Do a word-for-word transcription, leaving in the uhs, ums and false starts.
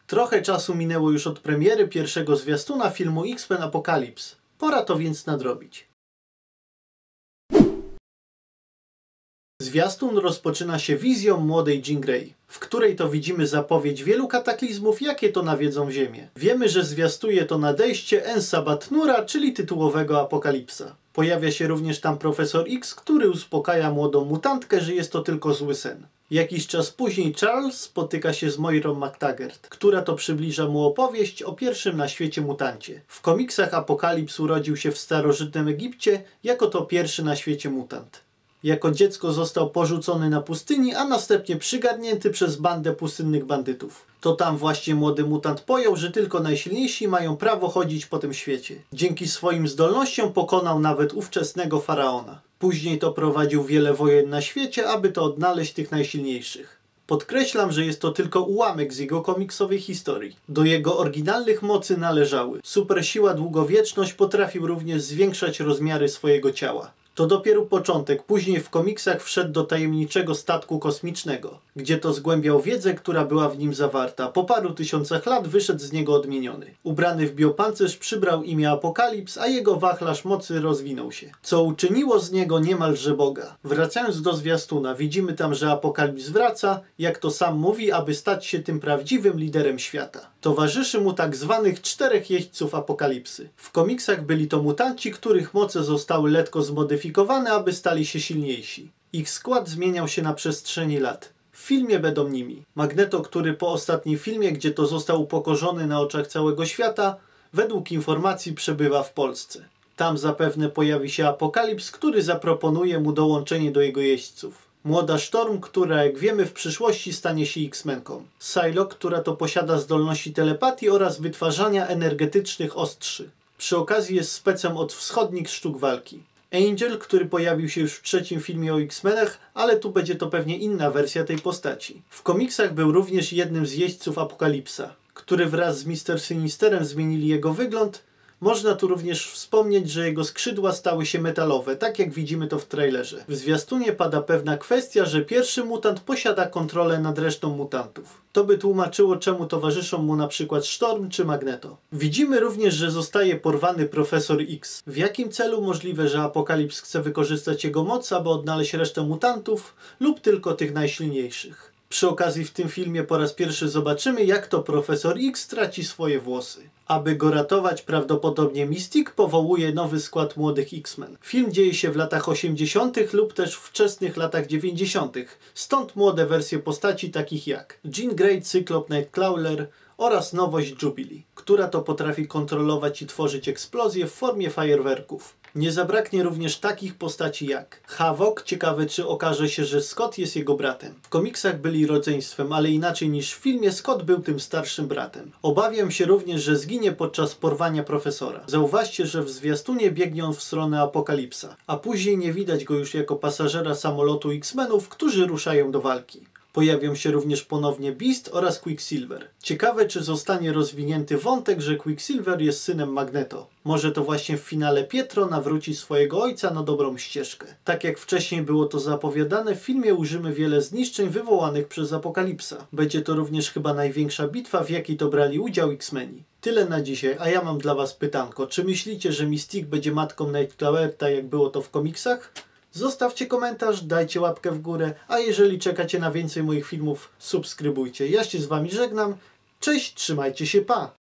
Trochę czasu minęło już od premiery pierwszego zwiastuna filmu X-Men Apocalypse. Pora to więc nadrobić. Zwiastun rozpoczyna się wizją młodej Jean Grey, w której to widzimy zapowiedź wielu kataklizmów, jakie to nawiedzą Ziemię. Wiemy, że zwiastuje to nadejście Ensabat-Nura, czyli tytułowego Apokalipsa. Pojawia się również tam Profesor X, który uspokaja młodą mutantkę, że jest to tylko zły sen. Jakiś czas później Charles spotyka się z Moirą McTaggart, która to przybliża mu opowieść o pierwszym na świecie mutancie. W komiksach Apokalips urodził się w starożytnym Egipcie jako to pierwszy na świecie mutant. Jako dziecko został porzucony na pustyni, a następnie przygarnięty przez bandę pustynnych bandytów. To tam właśnie młody mutant pojął, że tylko najsilniejsi mają prawo chodzić po tym świecie. Dzięki swoim zdolnościom pokonał nawet ówczesnego faraona. Później to prowadził wiele wojen na świecie, aby to odnaleźć tych najsilniejszych. Podkreślam, że jest to tylko ułamek z jego komiksowej historii. Do jego oryginalnych mocy należały supersiła, długowieczność, potrafił również zwiększać rozmiary swojego ciała. To dopiero początek, później w komiksach wszedł do tajemniczego statku kosmicznego, gdzie to zgłębiał wiedzę, która była w nim zawarta. Po paru tysiącach lat wyszedł z niego odmieniony. Ubrany w biopancerz przybrał imię Apokalips, a jego wachlarz mocy rozwinął się, co uczyniło z niego niemalże Boga. Wracając do zwiastuna, widzimy tam, że Apokalips wraca, jak to sam mówi, aby stać się tym prawdziwym liderem świata. Towarzyszy mu tak zwanych czterech jeźdźców Apokalipsy. W komiksach byli to mutanci, których moce zostały lekko zmodyfikowane, aby stali się silniejsi. Ich skład zmieniał się na przestrzeni lat. W filmie będą nimi Magneto, który po ostatnim filmie, gdzie to został upokorzony na oczach całego świata, według informacji przebywa w Polsce. Tam zapewne pojawi się Apokalips, który zaproponuje mu dołączenie do jego jeźdźców. Młoda Storm, która jak wiemy w przyszłości stanie się X-Menką. Psylocke, która to posiada zdolności telepatii oraz wytwarzania energetycznych ostrzy. Przy okazji jest specem od wschodnich sztuk walki. Angel, który pojawił się już w trzecim filmie o X-Menach, ale tu będzie to pewnie inna wersja tej postaci. W komiksach był również jednym z jeźdźców Apokalipsa, który wraz z mister Sinisterem zmienili jego wygląd. Można tu również wspomnieć, że jego skrzydła stały się metalowe, tak jak widzimy to w trailerze. W zwiastunie pada pewna kwestia, że pierwszy mutant posiada kontrolę nad resztą mutantów. To by tłumaczyło, czemu towarzyszą mu na przykład Storm czy Magneto. Widzimy również, że zostaje porwany Profesor X. W jakim celu możliwe, że Apokalips chce wykorzystać jego moc, aby odnaleźć resztę mutantów lub tylko tych najsilniejszych. Przy okazji w tym filmie po raz pierwszy zobaczymy, jak to Profesor X traci swoje włosy. Aby go ratować, prawdopodobnie Mystique powołuje nowy skład młodych X-Men. Film dzieje się w latach osiemdziesiątych lub też wczesnych latach dziewięćdziesiątych. Stąd młode wersje postaci takich jak Jean Grey, Cyclop, Nightcrawler oraz nowość Jubilee, która to potrafi kontrolować i tworzyć eksplozje w formie fajerwerków. Nie zabraknie również takich postaci jak Havok. Ciekawe, czy okaże się, że Scott jest jego bratem. W komiksach byli rodzeństwem, ale inaczej niż w filmie, Scott był tym starszym bratem. Obawiam się również, że zginie podczas porwania profesora. Zauważcie, że w zwiastunie biegnie on w stronę Apokalipsa, a później nie widać go już jako pasażera samolotu X-Menów, którzy ruszają do walki. Pojawią się również ponownie Beast oraz Quicksilver. Ciekawe, czy zostanie rozwinięty wątek, że Quicksilver jest synem Magneto. Może to właśnie w finale Pietro nawróci swojego ojca na dobrą ścieżkę. Tak jak wcześniej było to zapowiadane, w filmie ujrzymy wiele zniszczeń wywołanych przez Apokalipsa. Będzie to również chyba największa bitwa, w jakiej to brali udział X-Meni. Tyle na dzisiaj, a ja mam dla was pytanko. Czy myślicie, że Mystique będzie matką Nightcrawler'a, jak było to w komiksach? Zostawcie komentarz, dajcie łapkę w górę, a jeżeli czekacie na więcej moich filmów, subskrybujcie. Ja się z wami żegnam. Cześć, trzymajcie się, pa!